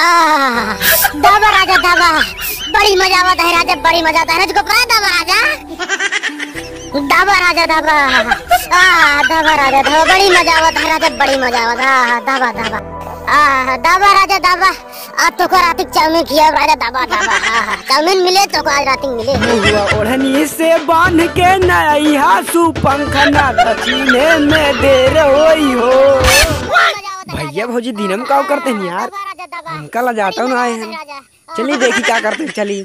दाबा राजा दाबा, बड़ी मजा आवत है राजा, बड़ी मजा आता है तुझको पता दाबा राजा, दाबा राजा दाबा, दाबा राजा दाबा, बड़ी मजा आवत है राजा, बड़ी मजा आवत, दाबा दाबा, दाबा राजा दाबा, आज तो को रात चाउमीन किया राजा दाबा दाबा, चाउमीन मिले तो को आज रात मिले। ओढ़नी से बांध के नया पंख ना तकीने में देर होई हो। भैया भौजी दिनम का करते हैं यार, उनका ला जाता हूँ आए हैं। चलिए देखी क्या करते हैं, चलिए।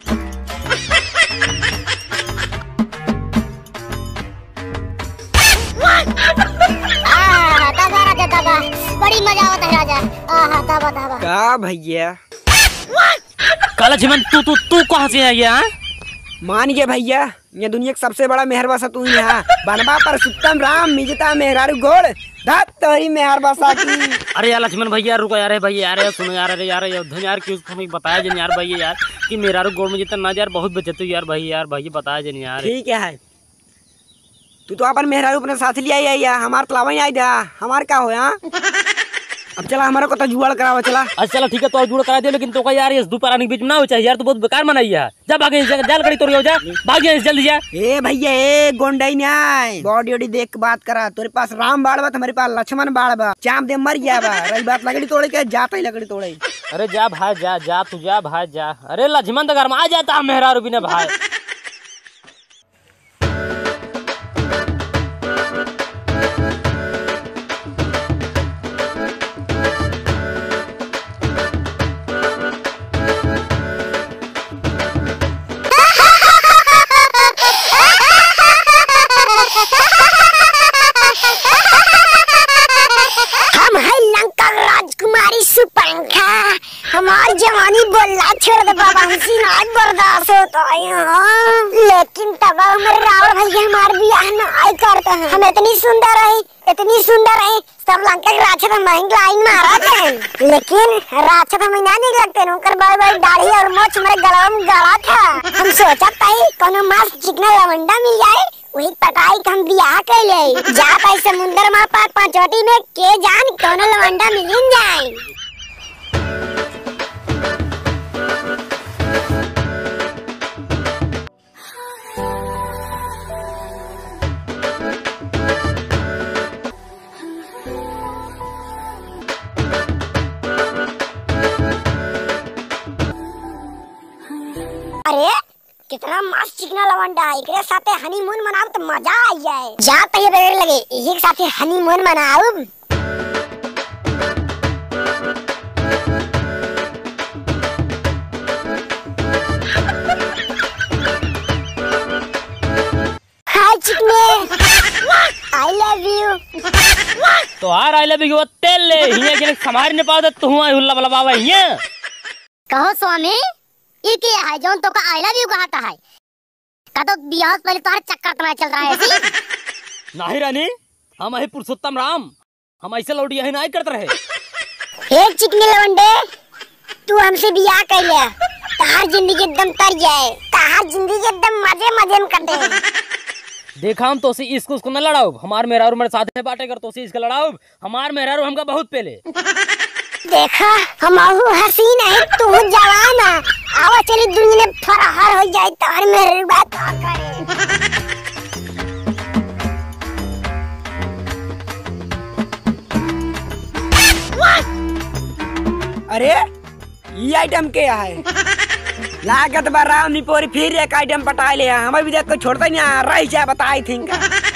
बड़ी मजा आवत है राजा, दाबा दाबा। का भैया काला चिमन तू कहाँ से आ गया? मान गया भैया, ये दुनिया का सबसे बड़ा मेहर बसा तू यहाँ। बनवा पर सुत्तम राम मिजता मेहरारू गोड़ धत तोरी मेहर बसा की। अरे यार लक्ष्मण भैया रुको यार, भैया यार सुनो यार, अरे यार धन यार क्यों हमें बताया जन यार भैया यार कि मेहरारू गोड़ में जितना यार बहुत बचत यार भैया बताया जन यार। ठीक है, तू तो अपन मेहरारू अपने साथ लिया आई या हमार तलावा आई था, हमार का हो यहाँ। अब चला हमारा को तो जुगाड़ करावा चला। अच्छा चला ठीक है, तो जुगाड़ करा दे, लेकिन तो का यार इस दोपहर के बीच में ना हो चाहिए यार, तो बहुत बेकार मनाई है। जा भागे जाल कड़ी तोड़ जा, भाग जा जल्दी जा। ए भैया ए गोंडाई न्याय बॉडी वॉडी देख के बात करा, तेरे पास राम बाड़ बा, हमारे पास लक्ष्मण बाड़ बा, चाप दे मर गया बा। रही बात लकड़ी तोड़े के जाता ही लकड़ी तोड़े। अरे जा भाई जा तू जा भाई जा। अरे लक्ष्मण तो घर में आ जाता मेहरारू बिना भाई। हमारी जवानी बोलना छोड़ दे बाबा, हमसे ना बर्दाश्त होता है। लेकिन तब हमारे रावण भैया हमारे बियाह ना आई करते हैं। हम इतनी सुंदर है सब लंका के राक्षस महंगी लाइन मारा थे, लेकिन राक्षस हमें ना नहीं लगते, उनकर बड़ी दाढ़ी और मोछ हमारे गला में गड़ा था। हम सोचा था कोनो मस्त चिकना लवंडा मिल जाए, वही पटाई का हम बियाह कर ले। जा पाई समुंदर में पाँच चोटी में के जान कोनो लवंडा मिल जाए। अरे कितना मस्त चिकना लवंडा है, एकरे साथे हनीमून मनाओ तो मजा आ जाए। जा तय बेर लगे एक साथे हनीमून मनाओ। हाय चिकने, आई लव यू। तो यार आई लव यू तेल ले हिया के समार ने पाओ तो हुआ हुल्ला वाला बाबा हिया। कहो स्वामी ये क्या है जोन तो का आई लव यू कहता है? का तो बियाह पहले तुम्हारे चक्कर तुम्हारा चल रहा है ऐसी? नहीं रानी, हम है पुरुषोत्तम राम, हम ऐसे लौट यही नहीं करते रहे। हे चिकने लवंडे, तू हमसे बियाह कर ले, तार जिंदगी एकदम तर जाए, तार जिंदगी एकदम मजे में कटे। देखा हम तो इसको न लड़ाओ, हमार मेहरारू मेरे साथ है बाटे कर, तो इसका लड़ाओ, हमार मेहरारू हमका बहुत पहले। देखा हम हसीन है तू जवान है, आवा चली दुनिया में फरार हो जाए तार मेरे बात करे। अरे ये आइटम क्या है? लागत बा राम निपोरी फिर एक आइटम पटा लिया, हमें भी देख को छोड़ता नहीं रही जाए बताई थिंक।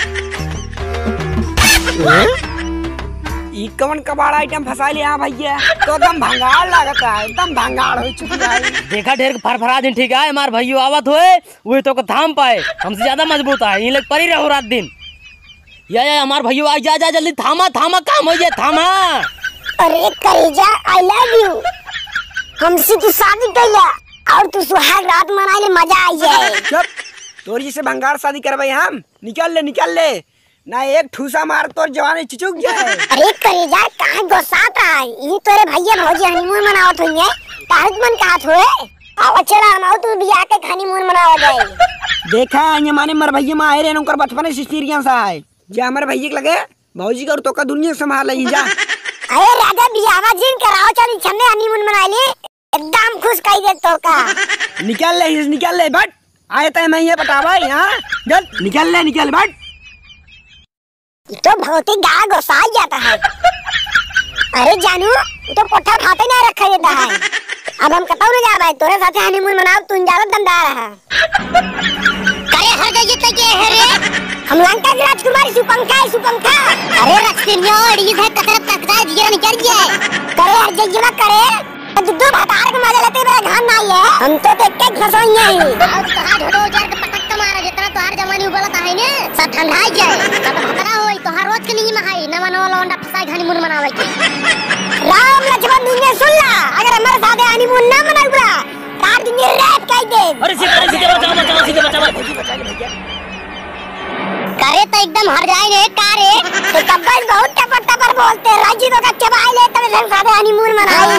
ई कौन कबाड़ आइटम फंसा लिया भैया, तो एकदम भंगार लगता है, एकदम भंगार हो चुकी है। देखा ढेर फरफरा दिन ठीक है, हमार भैया आवत हुए वही तो थाम पाए, हमसे ज्यादा मजबूत है, ये लोग परी रहो रात दिन। या हमार भैया आ जा जल्दी, थामा काम हो जाए थामा। अरे करेजा आई लव यू, हमसे तू शादी कर ले और तू सुहाग रात मना ले, मजा आ जाए। चुप, तोरी से भंगार शादी करवाई हम, निकल ले ना एक ठूसा मार तो जवानी चिचुक जाए। अरे करेजा कहाँ गुस्साता है, ये तोरे भैया भौजी हनीमून मनावत हुई, तारक मन कहत हुए आओ चला हम तू बियाह के हनीमून मनावा जाए। देखा ये माने मर भैया में आए रहे उनकर बचपन से एक्सपीरियंस है, जे हमारे भैया के लगे भौजी का तो का दुनिया संभाल ले जा। अरे राजा बियावा जिन कराओ चल छमे हनीमून मनाइली एकदम खुश कई दे तो का। निकल ले बट आए तो मैं ये बतावा यहाँ जल निकल बट। तो बहुत ही गा गुस्सा जाता है। अरे जानू तो कोठा खाते नहीं रखा देता है। अब हम कतौ न जा भाई तोरे साथे हनीमून मनाओ तू ज्यादा दमदार है। करे हर जगह तक ये है रे हम लंका की राजकुमारी सुपंखा। अरे रक्तिनियो अड़ीज है कसरत करता है जिगर निकल गया करे हर जगह करे दुद्दू भतार के मजा लेते मेरा घान नहीं है हम तो देख के घसोइए ही अब तोहार ढोडो जार के पटक के मारा जितना तोहार जवानी उबलता है ने सब ठंडा जाए सब भतरा होई तोहार रोज के नहीं महाई न मनो लौंडा फसाई हनीमून मनावे के। राम लक्ष्मण दुनिया सुन ला अगर हमारे साथ हनीमून ना मनाऊगा तार दुनिया रेप कह दे। अरे सीधे बचाओ करे तो एकदम हर जाएंगे कारे तो कब्बल बहुत टपर बोलते राजी तो कच्चे भाई ले तब से साथे हनीमून मनाई।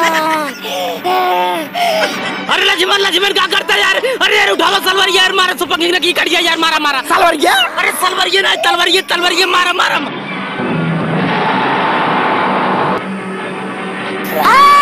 अरे लक्ष्मण क्या करता है यार। अरे यार उठा लो सलवार यार मारा सुपंखी ने की कर दिया यार मारा सलवार अरे सलवार ना तलवार ये मारा